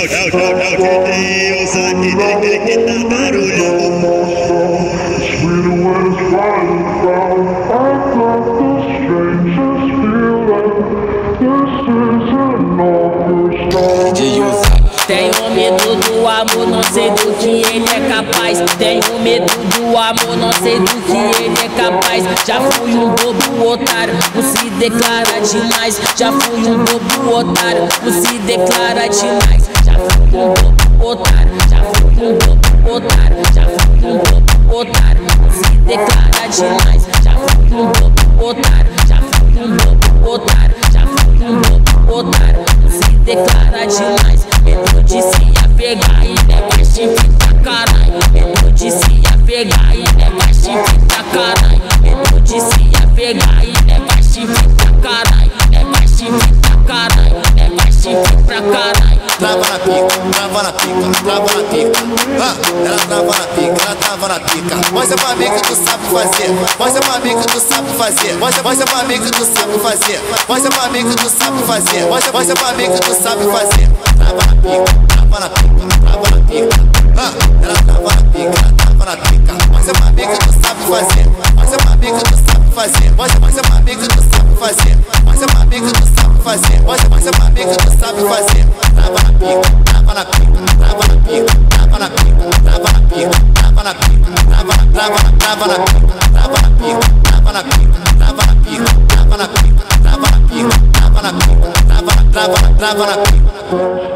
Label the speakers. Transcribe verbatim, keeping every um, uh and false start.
Speaker 1: tchau, tchau, tchau, tchau, o saque daquele que tá barulhando.
Speaker 2: Tenho medo do amor, não sei do que ele é capaz. Tenho medo do amor, não sei do que ele é capaz. Já fui um bobo otário, por se declara demais. Já fui um bobo otário, por se declara demais. Já fui um bobo otário, já fui um bobo otário. Já fui um bobo otário, por se declara demais. Já fui um bobo otário, já fui um bobo otário. Já fui um bobo otário, por se declara demais. Medo de se apegar e levar chifre pra caralho. Medo de se apegar e levar chifre pra caralho. Medo de se apegar e levar chifre pra caralho. Levar chifre pra caralho. Levar chifre pra caralho.
Speaker 3: Trava na pica, trava na pica, trava na pica. Ah, ela trava na pica, ela trava na pica. Mostra pra mim que tu sabe fazer. Mostra pra mim que tu sabe fazer. Mostra, mostra pra mim que tu sabe fazer. Mostra pra mim que tu sabe fazer. Mostra, mostra pra mim que tu sabe fazer. Trava na pica, trava na pica, trava na pica. Ah, ela trava na pica, ela trava na pica. Mostra pra mim que tu sabe fazer. Mostra pra mim que tu sabe fazer. Mostra, mostra pra mim que tu sabe fazer. Mostra pra mim que tu sabe fazer. Mostra, mostra pra mim que tu sabe fazer. Trava na pica, trava na pica, trava na pica, trava na pica, trava na pica, trava na pica, trava na, trava na, trava na pica, trava na pica, trava na pica, trava na pica, trava na pica, trava na pica, trava na pica, trava na, trava na, trava na pica.